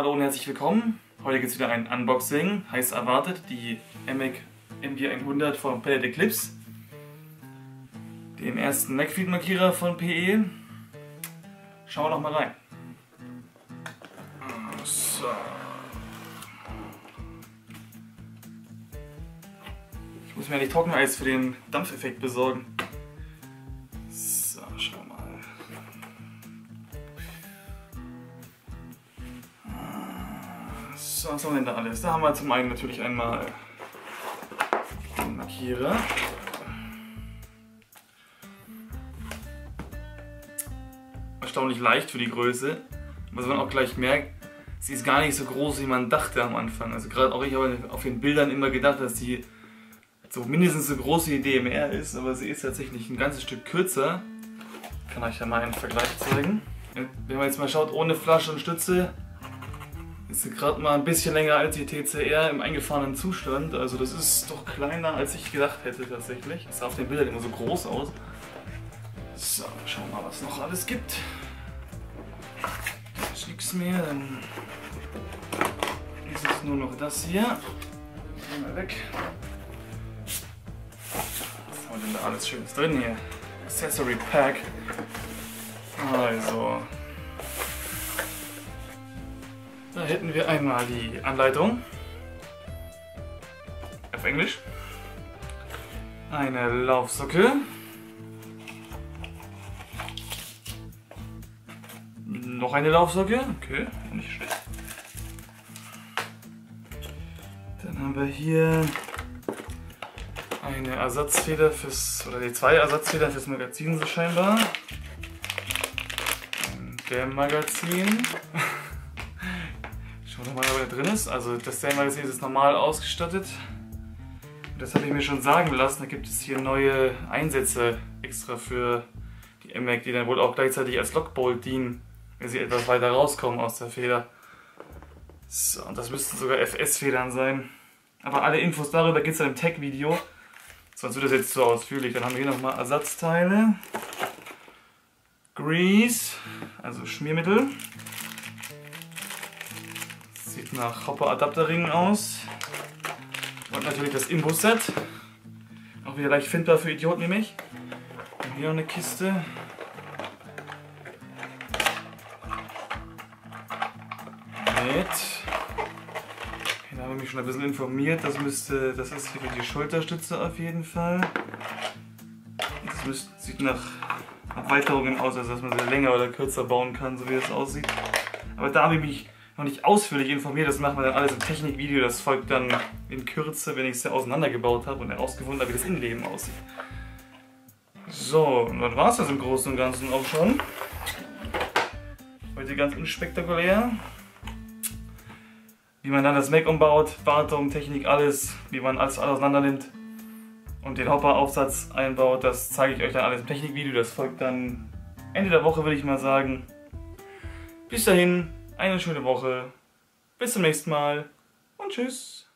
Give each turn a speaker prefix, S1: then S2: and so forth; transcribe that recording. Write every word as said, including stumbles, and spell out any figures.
S1: hallo und herzlich willkommen. Heute gibt es wieder ein Unboxing, heiß erwartet, die M A C M G hundert von Pellet Eclipse, dem ersten McFeed Markierer von P E. Schauen wir doch mal rein. So. Ich muss mir eigentlich Trockeneis für den Dampfeffekt besorgen. So, schau mal. So, was haben wir denn da alles? Da haben wir zum einen natürlich einmal den Markierer. Erstaunlich leicht für die Größe. Was man auch gleich merkt, sie ist gar nicht so groß, wie man dachte am Anfang. Also gerade auch ich habe auf den Bildern immer gedacht, dass sie so mindestens so groß wie die D M R ist, aber sie ist tatsächlich ein ganzes Stück kürzer. Ich kann euch ja mal einen Vergleich zeigen. Wenn man jetzt mal schaut, ohne Flasche und Stütze, ist sie gerade mal ein bisschen länger als die T C R im eingefahrenen Zustand. Also das ist doch kleiner, als ich gedacht hätte tatsächlich. Das sah auf den Bildern immer so groß aus. So, schauen wir mal, was noch alles gibt. Da ist nichts mehr, dann ist es nur noch das hier. Mal weg. Was haben wir denn da alles Schönes drin hier? Accessory Pack. Also, da hätten wir einmal die Anleitung auf Englisch, eine Laufsocke, noch eine Laufsocke, okay, nicht schlecht. Dann haben wir hier eine Ersatzfeder fürs, oder die zwei Ersatzfedern fürs Magazin so scheinbar. Der Magazin. Schauen wir mal, was da drin ist. Also das Serienmagazin ist normal ausgestattet. Das habe ich mir schon sagen lassen. Da gibt es hier neue Einsätze extra für die M A C, die dann wohl auch gleichzeitig als Lockbolt dienen, wenn sie etwas weiter rauskommen aus der Feder. So, und das müssten sogar F S-Federn sein. Aber alle Infos darüber gibt es dann im Tech-Video. Sonst wird das jetzt zu ausführlich. Dann haben wir hier nochmal Ersatzteile. Grease, also Schmiermittel. Sieht nach Hopper-Adapterringen aus. Und natürlich das Imbus-Set. Auch wieder leicht findbar für Idioten wie mich. Und hier noch eine Kiste. Mit. Okay, da habe ich mich schon ein bisschen informiert. Das müsste, das ist hier für die Schulterstütze auf jeden Fall. Das müsste, sieht nach Erweiterungen aus, also dass man sie länger oder kürzer bauen kann, so wie es aussieht. Aber da habe ich mich noch nicht ausführlich informiert, das machen wir dann alles im Technikvideo, das folgt dann in Kürze, wenn ich es ja auseinandergebaut habe und herausgefunden habe, wie das Innenleben aussieht. So, und dann war es das im Großen und Ganzen auch schon. Heute ganz unspektakulär. Wie man dann das Mac umbaut, Wartung, Technik, alles, wie man alles auseinander nimmt und den Hopper-Aufsatz einbaut, das zeige ich euch dann alles im Technikvideo. Das folgt dann Ende der Woche, würde ich mal sagen. Bis dahin, eine schöne Woche. Bis zum nächsten Mal und tschüss.